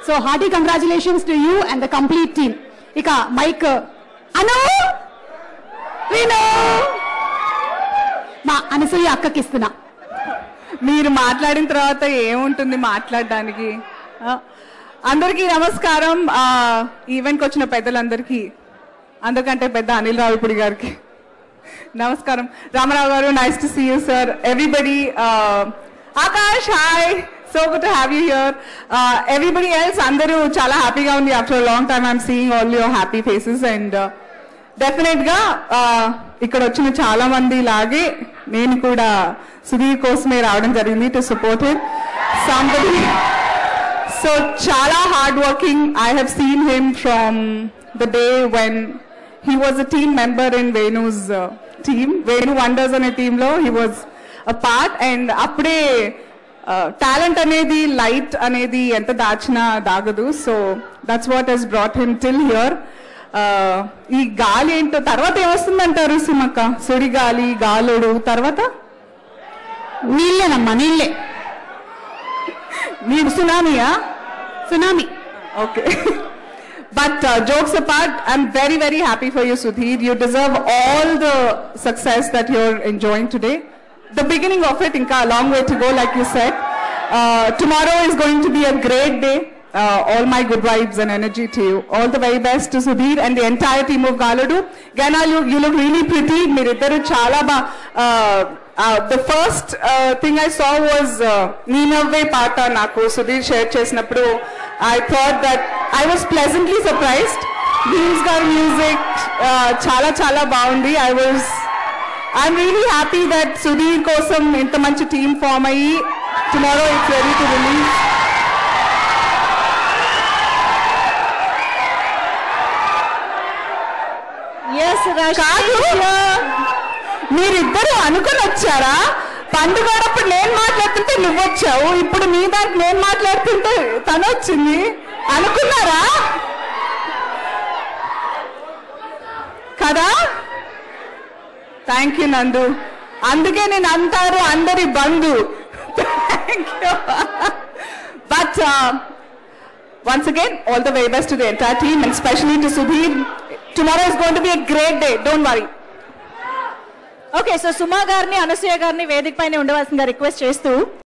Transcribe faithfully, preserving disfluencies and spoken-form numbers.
So hearty congratulations to you and the complete team. ఇక mike అను విను మా అనసూయ అక్కకి ఇస్తున్నా. మీరు మాట్లాడిన తర్వాత ఏముంటుంది మాట్లాడడానికి. అందరికీ నమస్కారం. ఈవెంట్కి వచ్చిన పెద్దలందరికీ, అందరికంటే పెద్ద అనిల్ రావిపూడి గారికి నమస్కారం. రామారావు గారు, nice to see you sir. Everybody, Akash hi, so good to have you here. Everybody else అందరూ చాలా హ్యాపీగా ఉంది. After long time I'm seeing all your happy faces. And definite గా ఇక్కడ వచ్చిన చాలా మంది లాగే నేను కూడా సుధీర్ కోసమే రావడం జరిగింది to support him. Somebody so చాలా hard working. I have seen him from the day when he was a team member in Venu's uh, team. Venu Wonders ane team lo he was a part, and appude uh, talent anedi light anedi enta daachina dagadu. So that's what has brought him till here. ee gaali ento tarvata em vastundi Simaka, sudi gaali galudu tarvata నీళ్ళే నమ్మ నీళ్ళే నీ సునామీయా tsunami. Okay. But uh, jokes apart, I'm very, very happy for you, Sudhir. You deserve all the success that you're enjoying today. The beginning of it, inka a long way to go, like you said. Uh, tomorrow is going to be a great day. Uh, all my good vibes and energy to you. All the very best to Sudhir and the entire team of Galudu. Gana, you, you look really pretty. Meeriddaru chala ba. Uh, uh, the first uh, thing I saw was Neenavve Paata naku Sudhir share chesinappudu. I thought that I was pleasantly surprised. Beans gar music uh, chala chala baundi. I was I'm really happy that Sudhir kosam inta manchi team form ayi tomorrow it's ready to release. Yes, కాదు, మీరిద్దరు అనుకుని వచ్చారా? పండుగప్పుడు నేను మాట్లాడుతుంటే నువ్వు వచ్చావు, ఇప్పుడు మీ దానికి నేను మాట్లాడుతుంటే తను వచ్చింది అనుకున్నారా కదా? థ్యాంక్ యూ నందు. అందుకే నేను అంటారు అందరి బంధు. Thank you. But once again, all the very best to the entire team and especially to Sudhir. Tomorrow is going to be a great day. Don't worry. Okay, so Suma గారిని అనసూయ గారిని వేదిక పైన ఉండవలసిందిగా రిక్వెస్ట్ చేస్తూ